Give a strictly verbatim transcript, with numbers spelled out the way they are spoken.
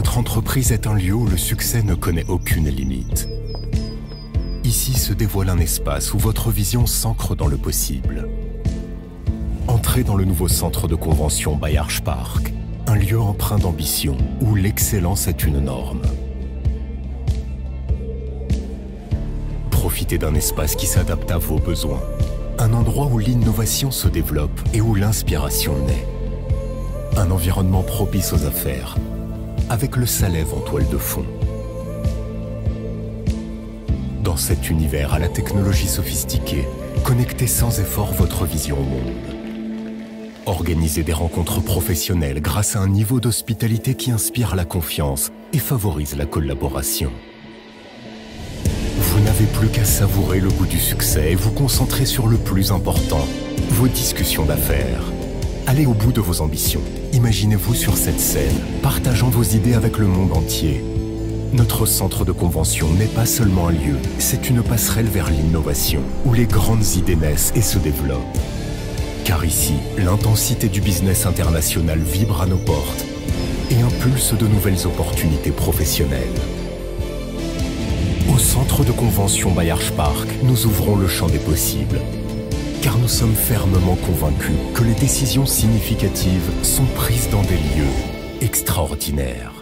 Votre entreprise est un lieu où le succès ne connaît aucune limite. Ici se dévoile un espace où votre vision s'ancre dans le possible. Entrez dans le nouveau centre de convention by Archpark, un lieu empreint d'ambition où l'excellence est une norme. Profitez d'un espace qui s'adapte à vos besoins. Un endroit où l'innovation se développe et où l'inspiration naît. Un environnement propice aux affaires, avec le Salève en toile de fond. Dans cet univers à la technologie sophistiquée, connectez sans effort votre vision au monde. Organisez des rencontres professionnelles grâce à un niveau d'hospitalité qui inspire la confiance et favorise la collaboration. Vous n'avez plus qu'à savourer le goût du succès et vous concentrer sur le plus important, vos discussions d'affaires. Allez au bout de vos ambitions. Imaginez-vous sur cette scène, partageant vos idées avec le monde entier. Notre centre de convention n'est pas seulement un lieu, c'est une passerelle vers l'innovation, où les grandes idées naissent et se développent. Car ici, l'intensité du business international vibre à nos portes et impulse de nouvelles opportunités professionnelles. Au centre de convention by Archpark, nous ouvrons le champ des possibles. Car nous sommes fermement convaincus que les décisions significatives sont prises dans des lieux extraordinaires.